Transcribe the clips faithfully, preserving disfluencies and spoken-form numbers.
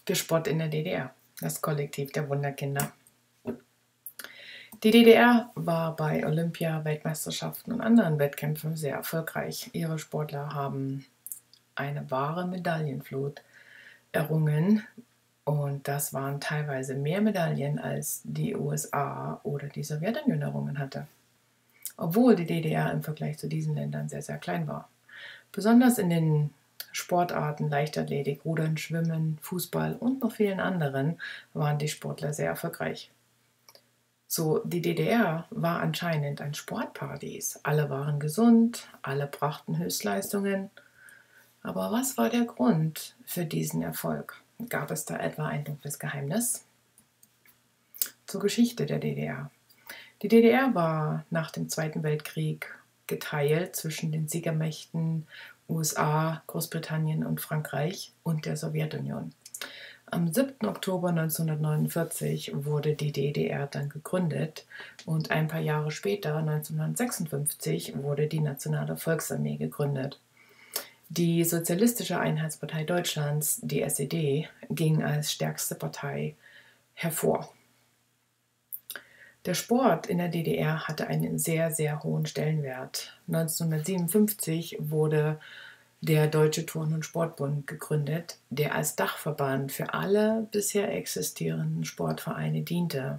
Der Sport in der D D R, das Kollektiv der Wunderkinder. Die D D R war bei Olympia, Weltmeisterschaften und anderen Wettkämpfen sehr erfolgreich. Ihre Sportler haben eine wahre Medaillenflut errungen und das waren teilweise mehr Medaillen, als die U S A oder die Sowjetunion errungen hatte. Obwohl die D D R im Vergleich zu diesen Ländern sehr, sehr klein war. Besonders in den Sportarten Leichtathletik, Rudern, Schwimmen, Fußball und noch vielen anderen waren die Sportler sehr erfolgreich. So, die D D R war anscheinend ein Sportparadies. Alle waren gesund, alle brachten Höchstleistungen. Aber was war der Grund für diesen Erfolg? Gab es da etwa ein dunkles Geheimnis? Zur Geschichte der D D R. Die D D R war nach dem Zweiten Weltkrieg geteilt zwischen den Siegermächten U S A, Großbritannien und Frankreich und der Sowjetunion. Am siebten Oktober neunzehnhundertneunundvierzig wurde die D D R dann gegründet und ein paar Jahre später, neunzehnhundertsechsundfünfzig, wurde die Nationale Volksarmee gegründet. Die Sozialistische Einheitspartei Deutschlands, die S E D, ging als stärkste Partei hervor. Der Sport in der D D R hatte einen sehr, sehr hohen Stellenwert. neunzehnhundertsiebenundfünfzig wurde der Deutsche Turn- und Sportbund gegründet, der als Dachverband für alle bisher existierenden Sportvereine diente.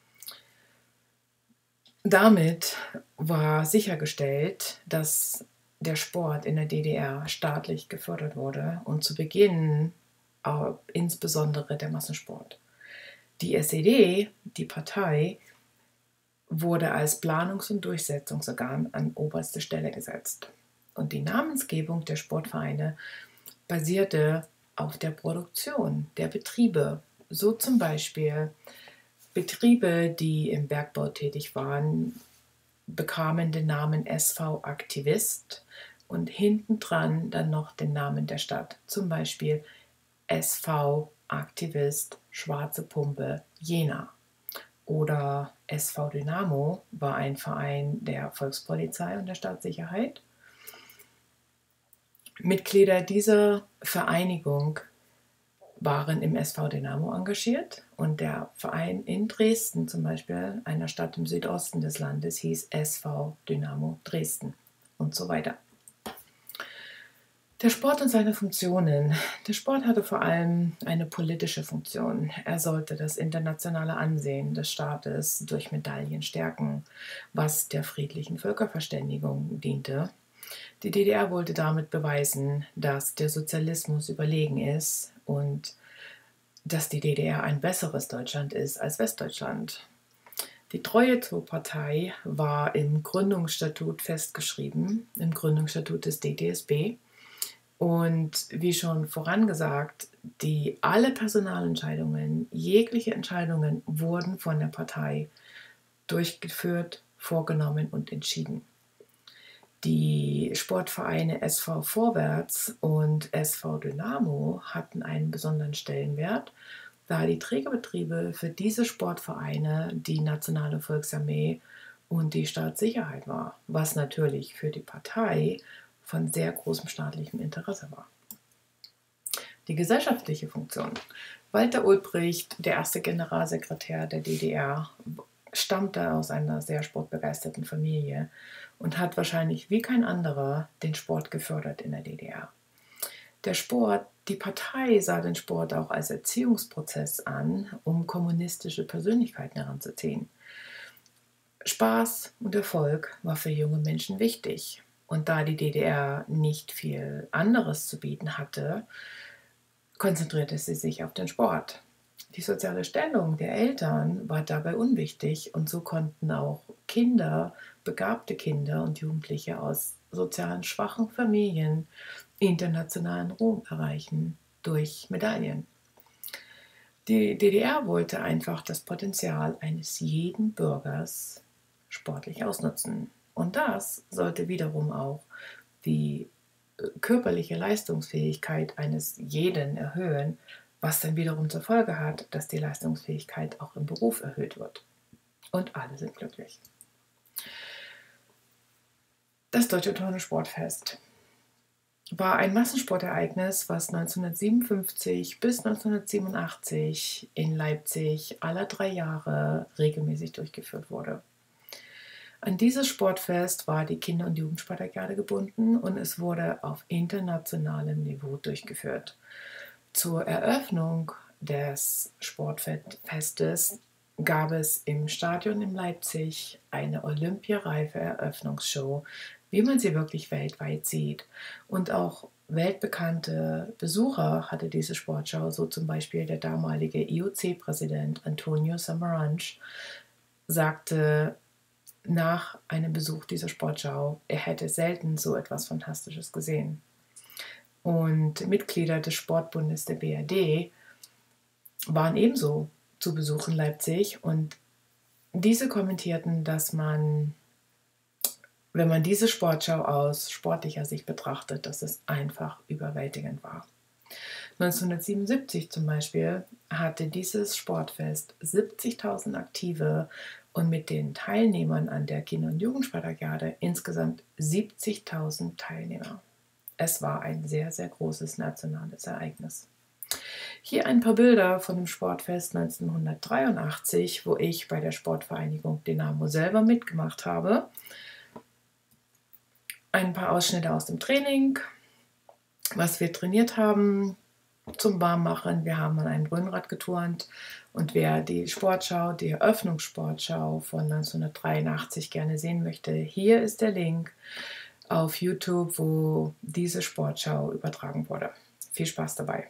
Damit war sichergestellt, dass der Sport in der D D R staatlich gefördert wurde und zu Beginn äh, insbesondere der Massensport. Die S E D, die Partei, wurde als Planungs- und Durchsetzungsorgan an oberste Stelle gesetzt. Und die Namensgebung der Sportvereine basierte auf der Produktion der Betriebe. So zum Beispiel Betriebe, die im Bergbau tätig waren, bekamen den Namen S V Aktivist und hintendran dann noch den Namen der Stadt. Zum Beispiel S V Aktivist Schwarze Pumpe Jena. Oder S V Dynamo war ein Verein der Volkspolizei und der Staatssicherheit. Mitglieder dieser Vereinigung waren im S V Dynamo engagiert und der Verein in Dresden zum Beispiel, einer Stadt im Südosten des Landes, hieß S V Dynamo Dresden und so weiter. Der Sport und seine Funktionen. Der Sport hatte vor allem eine politische Funktion. Er sollte das internationale Ansehen des Staates durch Medaillen stärken, was der friedlichen Völkerverständigung diente. Die D D R wollte damit beweisen, dass der Sozialismus überlegen ist und dass die D D R ein besseres Deutschland ist als Westdeutschland. Die Treue zur Partei war im Gründungsstatut festgeschrieben, im Gründungsstatut des D T S B. Und wie schon vorangesagt, die alle Personalentscheidungen, jegliche Entscheidungen wurden von der Partei durchgeführt, vorgenommen und entschieden. Die Sportvereine S V Vorwärts und S V Dynamo hatten einen besonderen Stellenwert, da die Trägerbetriebe für diese Sportvereine die Nationale Volksarmee und die Staatssicherheit war, was natürlich für die Partei von sehr großem staatlichem Interesse war. Die gesellschaftliche Funktion. Walter Ulbricht, der erste Generalsekretär der D D R, stammte aus einer sehr sportbegeisterten Familie und hat wahrscheinlich wie kein anderer den Sport gefördert in der D D R. Der Sport, die Partei sah den Sport auch als Erziehungsprozess an, um kommunistische Persönlichkeiten heranzuziehen. Spaß und Erfolg war für junge Menschen wichtig. Und da die D D R nicht viel anderes zu bieten hatte, konzentrierte sie sich auf den Sport. Die soziale Stellung der Eltern war dabei unwichtig und so konnten auch Kinder, begabte Kinder und Jugendliche aus sozialen schwachen Familien internationalen Ruhm erreichen durch Medaillen. Die D D R wollte einfach das Potenzial eines jeden Bürgers sportlich ausnutzen. Und das sollte wiederum auch die körperliche Leistungsfähigkeit eines jeden erhöhen, was dann wiederum zur Folge hat, dass die Leistungsfähigkeit auch im Beruf erhöht wird. Und alle sind glücklich. Das Deutsche Turn- und Sportfest. war ein Massensportereignis, was neunzehnhundertsiebenundfünfzig bis neunzehnhundertsiebenundachtzig in Leipzig alle drei Jahre regelmäßig durchgeführt wurde. An dieses Sportfest war die Kinder- und Jugendspartakiade gebunden und es wurde auf internationalem Niveau durchgeführt. Zur Eröffnung des Sportfestes gab es im Stadion in Leipzig eine olympiareife Eröffnungsshow, wie man sie wirklich weltweit sieht. Und auch weltbekannte Besucher hatte diese Sportschau, so zum Beispiel der damalige I O C-Präsident Antonio Samaranch sagte nach einem Besuch dieser Sportschau, er hätte selten so etwas Fantastisches gesehen. Und Mitglieder des Sportbundes der B R D waren ebenso zu Besuch in Leipzig und diese kommentierten, dass man, wenn man diese Sportschau aus sportlicher Sicht betrachtet, dass es einfach überwältigend war. neunzehnhundertsiebenundsiebzig zum Beispiel hatte dieses Sportfest siebzigtausend Aktive und mit den Teilnehmern an der Kinder- und Jugendspartakiade insgesamt siebzigtausend Teilnehmer. Es war ein sehr, sehr großes nationales Ereignis. Hier ein paar Bilder von dem Sportfest neunzehnhundertdreiundachtzig, wo ich bei der Sportvereinigung Dynamo selber mitgemacht habe. Ein paar Ausschnitte aus dem Training, was wir trainiert haben zum Warmmachen. Wir haben an einem Röhnrad geturnt und wer die Sportschau, die Eröffnungssportschau von neunzehnhundertdreiundachtzig gerne sehen möchte, hier ist der Link auf YouTube, wo diese Sportschau übertragen wurde. Viel Spaß dabei.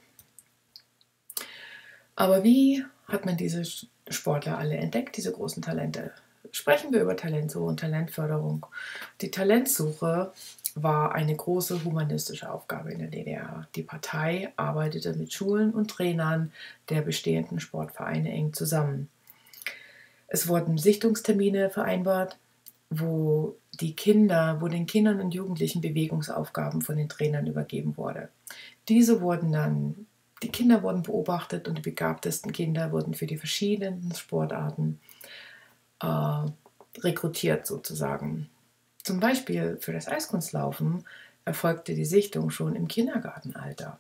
Aber wie hat man diese Sportler alle entdeckt, diese großen Talente? Sprechen wir über Talentsuche und Talentförderung. Die Talentsuche war eine große humanistische Aufgabe in der D D R. Die Partei arbeitete mit Schulen und Trainern der bestehenden Sportvereine eng zusammen. Es wurden Sichtungstermine vereinbart, wo die Kinder, wo den Kindern und Jugendlichen Bewegungsaufgaben von den Trainern übergeben wurde. Diese wurden dann, die Kinder wurden beobachtet und die begabtesten Kinder wurden für die verschiedenen Sportarten äh, rekrutiert sozusagen. Zum Beispiel für das Eiskunstlaufen erfolgte die Sichtung schon im Kindergartenalter.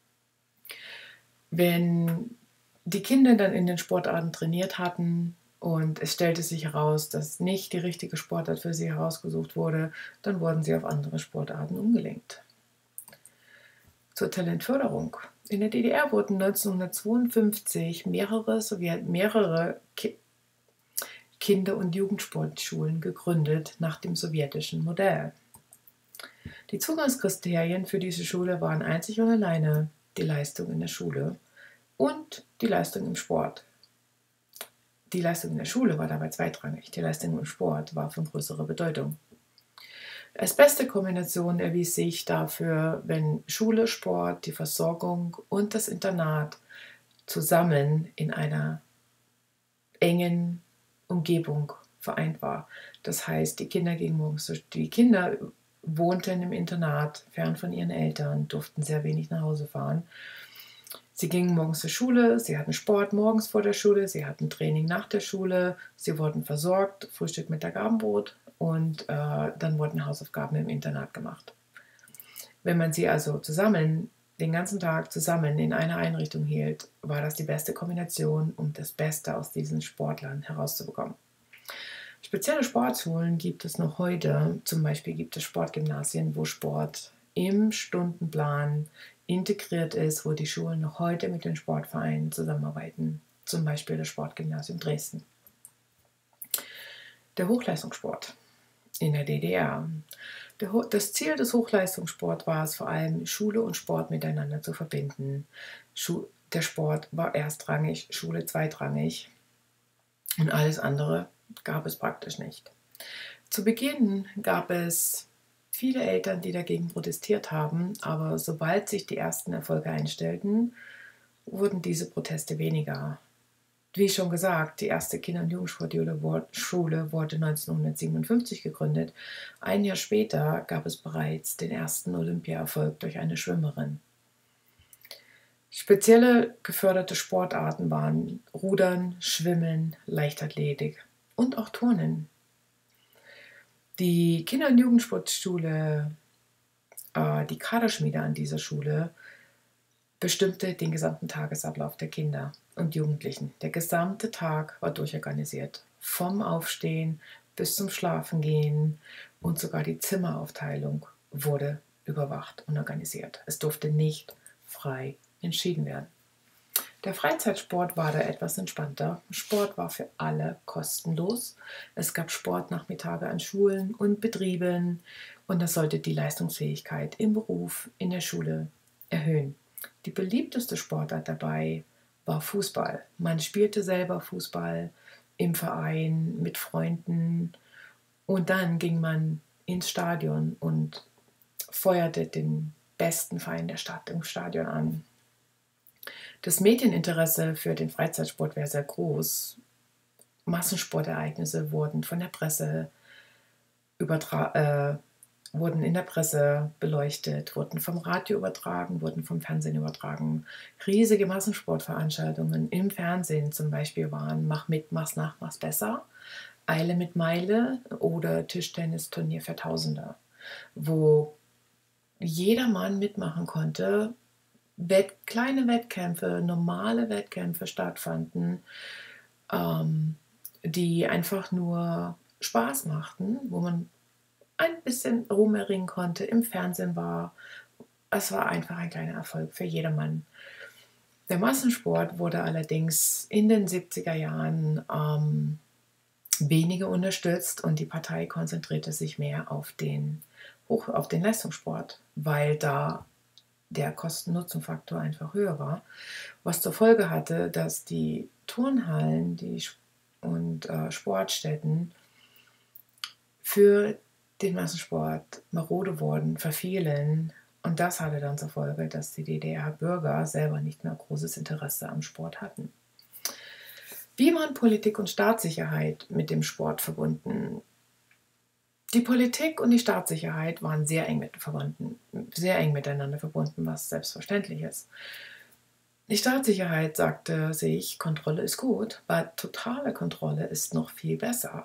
Wenn die Kinder dann in den Sportarten trainiert hatten und es stellte sich heraus, dass nicht die richtige Sportart für sie herausgesucht wurde, dann wurden sie auf andere Sportarten umgelenkt. Zur Talentförderung. In der D D R wurden neunzehnhundertzweiundfünfzig mehrere, Sowjet, mehrere Ki Kinder- und Jugendsportschulen gegründet nach dem sowjetischen Modell. Die Zugangskriterien für diese Schule waren einzig und alleine die Leistung in der Schule und die Leistung im Sport. Die Leistung in der Schule war dabei zweitrangig, die Leistung im Sport war von größerer Bedeutung. Als beste Kombination erwies sich dafür, wenn Schule, Sport, die Versorgung und das Internat zusammen in einer engen Umgebung vereint war. Das heißt, die Kinder gingen morgens, die Kinder wohnten im Internat, fern von ihren Eltern, durften sehr wenig nach Hause fahren. Sie gingen morgens zur Schule, sie hatten Sport morgens vor der Schule, sie hatten Training nach der Schule, sie wurden versorgt, Frühstück, Mittag, Abendbrot und äh, dann wurden Hausaufgaben im Internat gemacht. Wenn man sie also zusammen, den ganzen Tag zusammen in einer Einrichtung hielt, war das die beste Kombination, um das Beste aus diesen Sportlern herauszubekommen. Spezielle Sportschulen gibt es noch heute. Zum Beispiel gibt es Sportgymnasien, wo Sport im Stundenplan integriert ist, wo die Schulen noch heute mit den Sportvereinen zusammenarbeiten. Zum Beispiel das Sportgymnasium Dresden. Der Hochleistungssport in der D D R. Das Ziel des Hochleistungssports war es vor allem, Schule und Sport miteinander zu verbinden. Der Sport war erstrangig, Schule zweitrangig und alles andere gab es praktisch nicht. Zu Beginn gab es viele Eltern, die dagegen protestiert haben, aber sobald sich die ersten Erfolge einstellten, wurden diese Proteste weniger. Wie schon gesagt, die erste Kinder- und Jugendsportschule wurde neunzehnhundertsiebenundfünfzig gegründet. Ein Jahr später gab es bereits den ersten Olympiaerfolg durch eine Schwimmerin. Spezielle geförderte Sportarten waren Rudern, Schwimmen, Leichtathletik und auch Turnen. Die Kinder- und Jugendsportschule Äh, die Kaderschmiede an dieser Schule bestimmte den gesamten Tagesablauf der Kinder und Jugendlichen. Der gesamte Tag war durchorganisiert. Vom Aufstehen bis zum Schlafengehen und sogar die Zimmeraufteilung wurde überwacht und organisiert. Es durfte nicht frei entschieden werden. Der Freizeitsport war da etwas entspannter. Sport war für alle kostenlos. Es gab Sportnachmittage an Schulen und Betrieben und das sollte die Leistungsfähigkeit im Beruf, in der Schule erhöhen. Die beliebteste Sportart dabei war Fußball. Man spielte selber Fußball im Verein mit Freunden und dann ging man ins Stadion und feuerte den besten Verein der Stadt im Stadion an. Das Medieninteresse für den Freizeitsport wäre sehr groß. Massensportereignisse wurden von der Presse übertra- äh, wurden in der Presse beleuchtet, wurden vom Radio übertragen, wurden vom Fernsehen übertragen. Riesige Massensportveranstaltungen im Fernsehen zum Beispiel waren Mach mit, mach's nach, mach's besser, Eile mit Meile oder Tischtennisturnier für Tausende, wo jeder Mann mitmachen konnte, Wett, kleine Wettkämpfe, normale Wettkämpfe stattfanden, ähm, die einfach nur Spaß machten, wo man ein bisschen rumringen konnte, im Fernsehen war. Es war einfach ein kleiner Erfolg für jedermann. Der Massensport wurde allerdings in den siebziger Jahren ähm, weniger unterstützt und die Partei konzentrierte sich mehr auf den, hoch, auf den Leistungssport, weil da der Kosten-Nutzen-Faktor einfach höher war, was zur Folge hatte, dass die Turnhallen die und äh, Sportstätten für den Massensport marode wurden, verfielen. Und das hatte dann zur Folge, dass die D D R-Bürger selber nicht mehr großes Interesse am Sport hatten. Wie waren Politik und Staatssicherheit mit dem Sport verbunden? Die Politik und die Staatssicherheit waren sehr eng, mit verbunden, sehr eng miteinander verbunden, was selbstverständlich ist. Die Staatssicherheit sagte sich, Kontrolle ist gut, aber totale Kontrolle ist noch viel besser.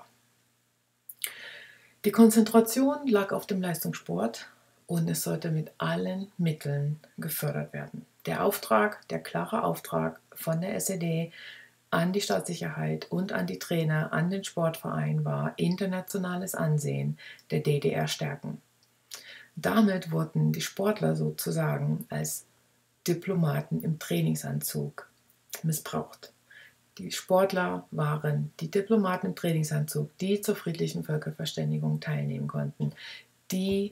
Die Konzentration lag auf dem Leistungssport und es sollte mit allen Mitteln gefördert werden. Der Auftrag, der klare Auftrag von der S E D an die Staatssicherheit und an die Trainer, an den Sportverein war internationales Ansehen der D D R stärken. Damit wurden die Sportler sozusagen als Diplomaten im Trainingsanzug missbraucht. Die Sportler waren die Diplomaten im Trainingsanzug, die zur friedlichen Völkerverständigung teilnehmen konnten, die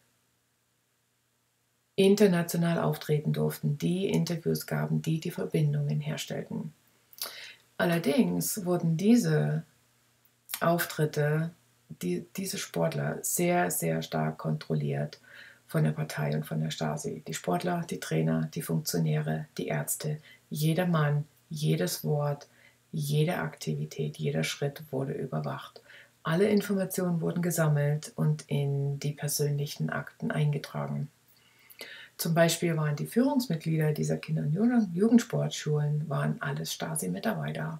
international auftreten durften, die Interviews gaben, die die Verbindungen herstellten. Allerdings wurden diese Auftritte, die, diese Sportler sehr, sehr stark kontrolliert von der Partei und von der Stasi. Die Sportler, die Trainer, die Funktionäre, die Ärzte, jeder Mann, jedes Wort, jede Aktivität, jeder Schritt wurde überwacht. Alle Informationen wurden gesammelt und in die persönlichen Akten eingetragen. Zum Beispiel waren die Führungsmitglieder dieser Kinder- und Jugendsportschulen waren alles Stasi-Mitarbeiter.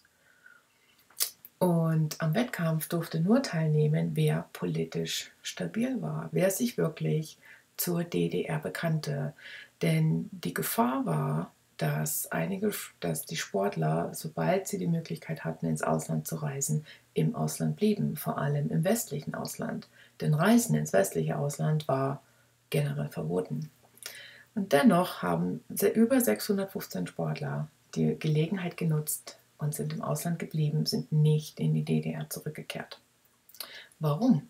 Und am Wettkampf durfte nur teilnehmen, wer politisch stabil war, wer sich wirklich zur D D R bekannte. Denn die Gefahr war, dass einige, dass die Sportler, sobald sie die Möglichkeit hatten, ins Ausland zu reisen, im Ausland blieben, vor allem im westlichen Ausland. Denn Reisen ins westliche Ausland war generell verboten. Und dennoch haben über sechshundertfünfzehn Sportler die Gelegenheit genutzt und sind im Ausland geblieben, sind nicht in die D D R zurückgekehrt. Warum?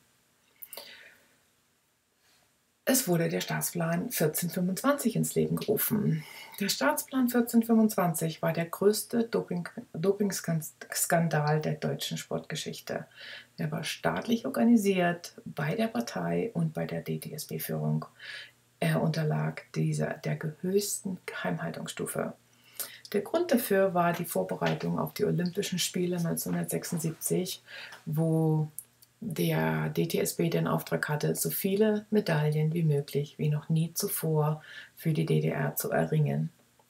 Es wurde der Staatsplan vierzehnhundertfünfundzwanzig ins Leben gerufen. Der Staatsplan vierzehnhundertfünfundzwanzig war der größte Doping, Dopingskandal der deutschen Sportgeschichte. Er war staatlich organisiert bei der Partei und bei der D T S B-Führung. Er unterlag dieser, der höchsten Geheimhaltungsstufe. Der Grund dafür war die Vorbereitung auf die Olympischen Spiele neunzehnhundertsechsundsiebzig, wo der D T S B den Auftrag hatte, so viele Medaillen wie möglich, wie noch nie zuvor, für die D D R zu erringen.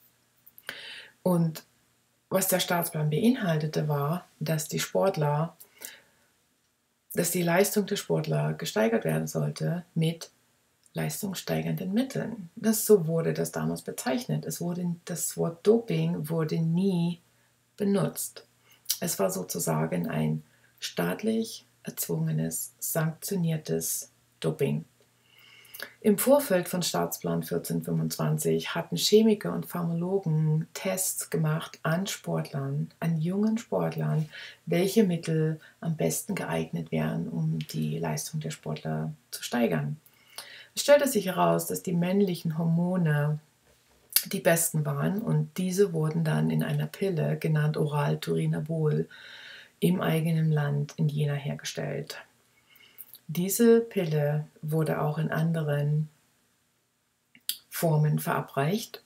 Und was der Staatsplan beinhaltete, war, dass die Sportler, dass die Leistung der Sportler gesteigert werden sollte mit leistungssteigernden Mitteln. Das, so wurde das damals bezeichnet. Es wurde, das Wort Doping wurde nie benutzt. Es war sozusagen ein staatlich erzwungenes, sanktioniertes Doping. Im Vorfeld von Staatsplan vierzehnhundertfünfundzwanzig hatten Chemiker und Pharmologen Tests gemacht an Sportlern, an jungen Sportlern, welche Mittel am besten geeignet wären, um die Leistung der Sportler zu steigern. Es stellte sich heraus, dass die männlichen Hormone die besten waren und diese wurden dann in einer Pille, genannt Oral-Turinabol, im eigenen Land in Jena hergestellt. Diese Pille wurde auch in anderen Formen verabreicht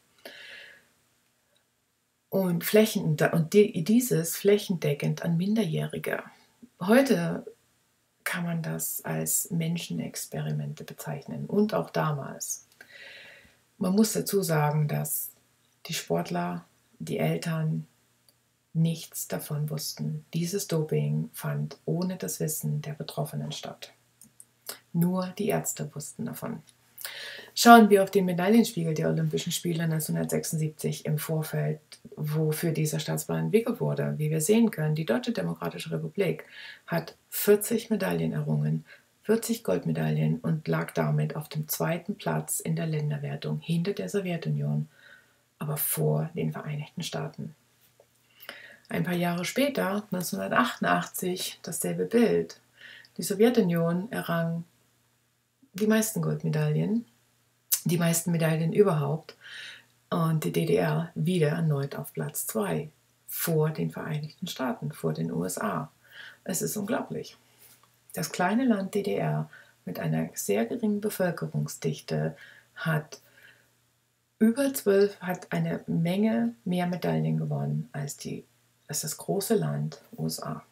und, flächen, und dieses flächendeckend an Minderjährige. Heute kann man das als Menschenexperimente bezeichnen und auch damals. Man muss dazu sagen, dass die Sportler, die Eltern nichts davon wussten. Dieses Doping fand ohne das Wissen der Betroffenen statt. Nur die Ärzte wussten davon. Schauen wir auf den Medaillenspiegel der Olympischen Spiele neunzehnhundertsechsundsiebzig im Vorfeld, wofür dieser Staatsplan entwickelt wurde. Wie wir sehen können, die Deutsche Demokratische Republik hat vierzig Medaillen errungen, vierzig Goldmedaillen und lag damit auf dem zweiten Platz in der Länderwertung hinter der Sowjetunion, aber vor den Vereinigten Staaten. Ein paar Jahre später, neunzehnhundertachtundachtzig, dasselbe Bild. Die Sowjetunion errang die meisten Goldmedaillen, die meisten Medaillen überhaupt und die D D R wieder erneut auf Platz zwei vor den Vereinigten Staaten, vor den U S A. Es ist unglaublich. Das kleine Land D D R mit einer sehr geringen Bevölkerungsdichte hat über zwölf, hat eine Menge mehr Medaillen gewonnen als, die, als das große Land U S A.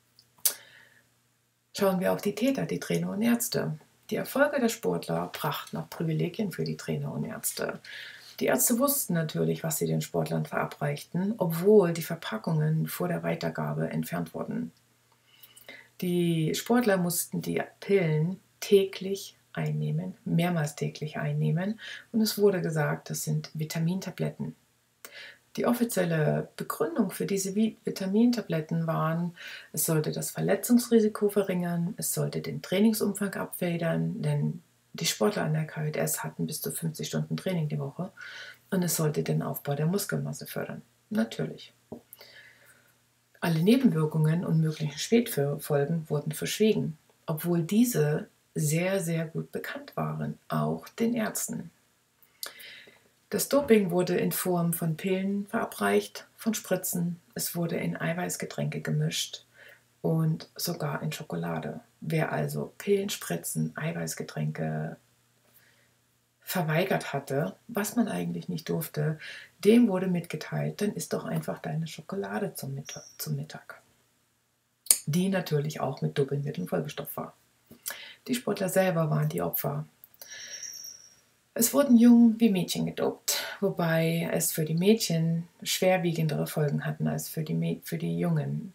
Schauen wir auf die Täter, die Trainer und Ärzte. Die Erfolge der Sportler brachten auch Privilegien für die Trainer und Ärzte. Die Ärzte wussten natürlich, was sie den Sportlern verabreichten, obwohl die Verpackungen vor der Weitergabe entfernt wurden. Die Sportler mussten die Pillen täglich einnehmen, mehrmals täglich einnehmen, und es wurde gesagt, das sind Vitamintabletten. Die offizielle Begründung für diese Vitamintabletten waren, es sollte das Verletzungsrisiko verringern, es sollte den Trainingsumfang abfedern, denn die Sportler an der K J S hatten bis zu fünfzig Stunden Training die Woche, und es sollte den Aufbau der Muskelmasse fördern. Natürlich. Alle Nebenwirkungen und möglichen Spätfolgen wurden verschwiegen, obwohl diese sehr, sehr gut bekannt waren, auch den Ärzten. Das Doping wurde in Form von Pillen verabreicht, von Spritzen, es wurde in Eiweißgetränke gemischt und sogar in Schokolade. Wer also Pillen, Spritzen, Eiweißgetränke verweigert hatte, was man eigentlich nicht durfte, dem wurde mitgeteilt, dann isst doch einfach deine Schokolade zum Mittag, zum Mittag. Die natürlich auch mit Dopingmitteln vollgestopft war. Die Sportler selber waren die Opfer. Es wurden Jungen wie Mädchen gedopt, wobei es für die Mädchen schwerwiegendere Folgen hatten als für die, für die Jungen.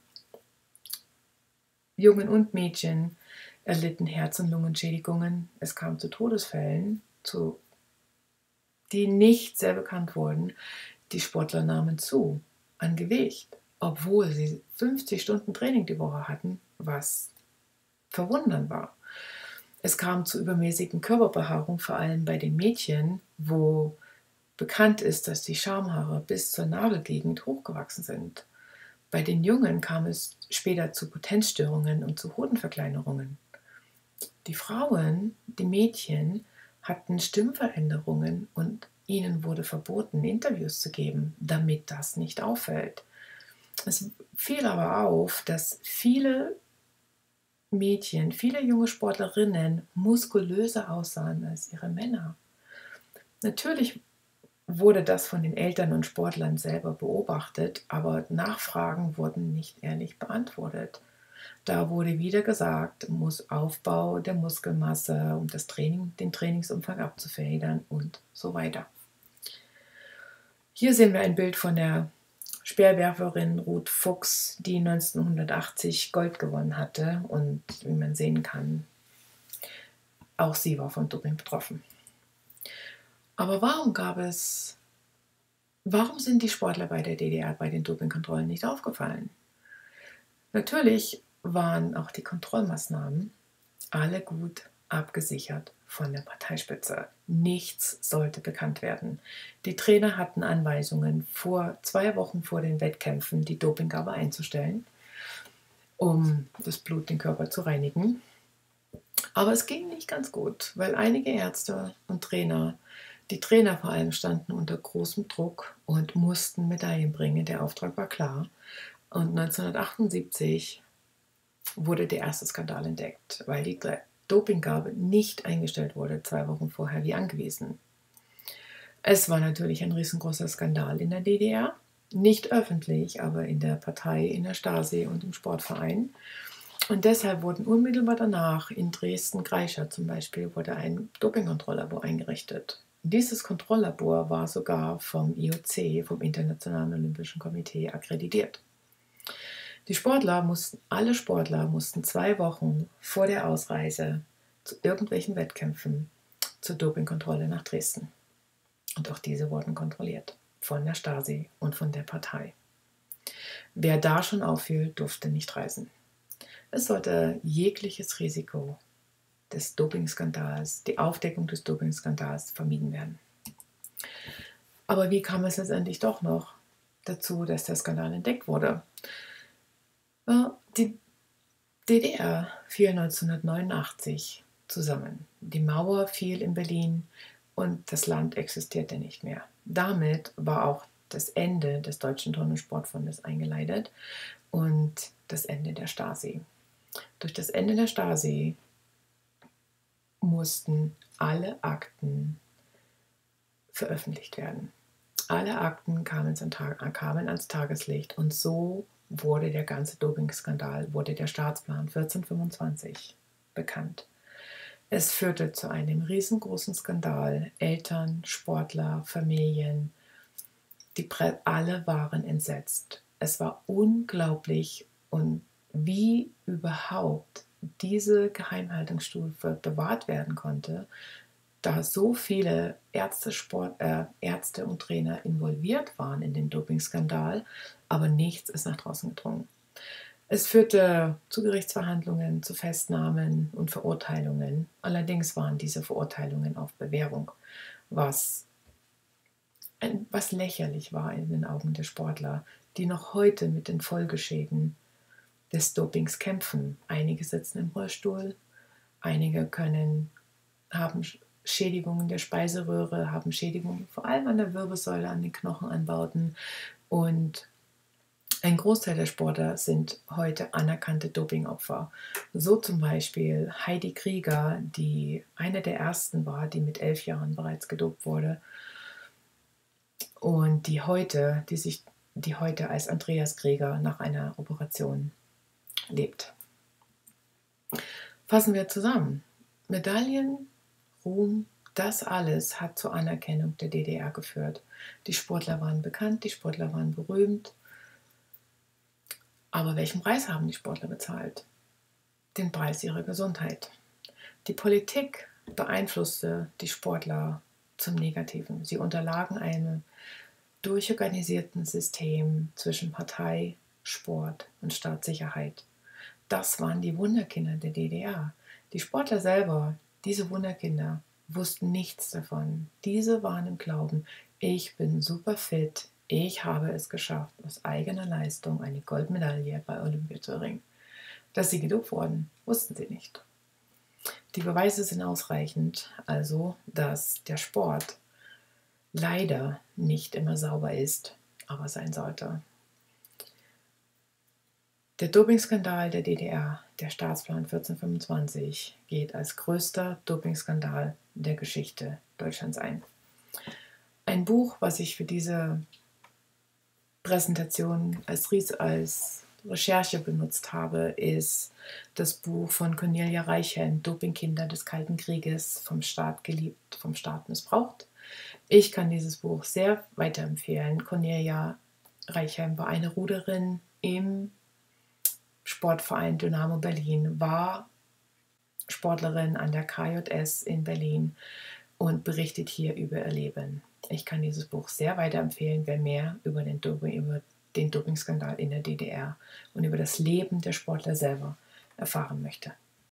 Jungen und Mädchen erlitten Herz- und Lungenschädigungen. Es kam zu Todesfällen, zu, die nicht sehr bekannt wurden. Die Sportler nahmen zu an Gewicht, obwohl sie fünfzig Stunden Training die Woche hatten, was verwundernd war. Es kam zu übermäßigen Körperbehaarung, vor allem bei den Mädchen, wo bekannt ist, dass die Schamhaare bis zur Nadelgegend hochgewachsen sind. Bei den Jungen kam es später zu Potenzstörungen und zu Hodenverkleinerungen. Die Frauen, die Mädchen, hatten Stimmveränderungen und ihnen wurde verboten, Interviews zu geben, damit das nicht auffällt. Es fiel aber auf, dass viele Mädchen, viele junge Sportlerinnen muskulöser aussahen als ihre Männer. Natürlich wurde das von den Eltern und Sportlern selber beobachtet, aber Nachfragen wurden nicht ehrlich beantwortet. Da wurde wieder gesagt, muss Aufbau der Muskelmasse, um das Training, den Trainingsumfang abzufedern und so weiter. Hier sehen wir ein Bild von der Speerwerferin Ruth Fuchs, die neunzehnhundertachtzig Gold gewonnen hatte, und wie man sehen kann, auch sie war von Doping betroffen. Aber warum gab es, warum sind die Sportler bei der D D R bei den Dopingkontrollen nicht aufgefallen? Natürlich waren auch die Kontrollmaßnahmen alle gut abgesichert von der Parteispitze. Nichts sollte bekannt werden. Die Trainer hatten Anweisungen, vor zwei Wochen vor den Wettkämpfen die Dopinggabe einzustellen, um das Blut, den Körper zu reinigen. Aber es ging nicht ganz gut, weil einige Ärzte und Trainer, die Trainer vor allem, standen unter großem Druck und mussten Medaillen bringen. Der Auftrag war klar. Und neunzehnhundertachtundsiebzig wurde der erste Skandal entdeckt, weil die Dopinggabe nicht eingestellt wurde, zwei Wochen vorher wie angewiesen. Es war natürlich ein riesengroßer Skandal in der D D R, nicht öffentlich, aber in der Partei, in der Stasi und im Sportverein. Und deshalb wurden unmittelbar danach in Dresden-Greifswald zum Beispiel wurde ein Dopingkontrolllabor eingerichtet. Dieses Kontrolllabor war sogar vom I O C, vom Internationalen Olympischen Komitee, akkreditiert. Die Sportler mussten, alle Sportler mussten zwei Wochen vor der Ausreise zu irgendwelchen Wettkämpfen zur Dopingkontrolle nach Dresden. Und auch diese wurden kontrolliert von der Stasi und von der Partei. Wer da schon auffiel, durfte nicht reisen. Es sollte jegliches Risiko des Dopingskandals, die Aufdeckung des Dopingskandals vermieden werden. Aber wie kam es letztendlich doch noch dazu, dass der Skandal entdeckt wurde? Die D D R fiel neunzehnhundertneunundachtzig zusammen. Die Mauer fiel in Berlin und das Land existierte nicht mehr. Damit war auch das Ende des Deutschen Turn- und Sportbundes eingeleitet und das Ende der Stasi. Durch das Ende der Stasi mussten alle Akten veröffentlicht werden. Alle Akten kamen ans Tageslicht und so wurde der ganze Dopingskandal, wurde der Staatsplan vierzehnhundertfünfundzwanzig bekannt. Es führte zu einem riesengroßen Skandal. Eltern, Sportler, Familien, die Pre- alle waren entsetzt. Es war unglaublich, und wie überhaupt diese Geheimhaltungsstufe bewahrt werden konnte, da so viele Ärzte, Sport, äh, Ärzte und Trainer involviert waren in den Dopingskandal, aber nichts ist nach draußen gedrungen. Es führte zu Gerichtsverhandlungen, zu Festnahmen und Verurteilungen. Allerdings waren diese Verurteilungen auf Bewährung, was, ein, was lächerlich war in den Augen der Sportler, die noch heute mit den Folgeschäden des Dopings kämpfen. Einige sitzen im Rollstuhl, einige können, haben Schädigungen der Speiseröhre, haben Schädigungen vor allem an der Wirbelsäule, an den Knochenanbauten, und ein Großteil der Sportler sind heute anerkannte Dopingopfer. So zum Beispiel Heidi Krieger, die eine der ersten war, die mit elf Jahren bereits gedopt wurde und die heute, die sich, die heute als Andreas Krieger nach einer Operation lebt. Fassen wir zusammen. Medaillen, Ruhm, das alles hat zur Anerkennung der D D R geführt. Die Sportler waren bekannt, die Sportler waren berühmt. Aber welchen Preis haben die Sportler bezahlt? Den Preis ihrer Gesundheit. Die Politik beeinflusste die Sportler zum Negativen. Sie unterlagen einem durchorganisierten System zwischen Partei, Sport und Staatssicherheit. Das waren die Wunderkinder der D D R. Die Sportler selber, diese Wunderkinder, wussten nichts davon. Diese waren im Glauben, ich bin super fit, ich habe es geschafft, aus eigener Leistung eine Goldmedaille bei Olympia zu erringen. Dass sie gedopt wurden, wussten sie nicht. Die Beweise sind ausreichend, also dass der Sport leider nicht immer sauber ist, aber sein sollte. Der Dopingskandal der D D R, der Staatsplan vierzehnhundertfünfundzwanzig, geht als größter Dopingskandal der Geschichte Deutschlands ein. Ein Buch, was ich für diese Präsentation als, Ries- als Recherche benutzt habe, ist das Buch von Cornelia Reichhelm, Dopingkinder des Kalten Krieges, vom Staat geliebt, vom Staat missbraucht. Ich kann dieses Buch sehr weiterempfehlen. Cornelia Reichhelm war eine Ruderin im Sportverein Dynamo Berlin, war Sportlerin an der K J S in Berlin und berichtet hier über ihr Leben. Ich kann dieses Buch sehr weiterempfehlen, wer mehr über den Doping, über den Dopingskandal in der D D R und über das Leben der Sportler selber erfahren möchte.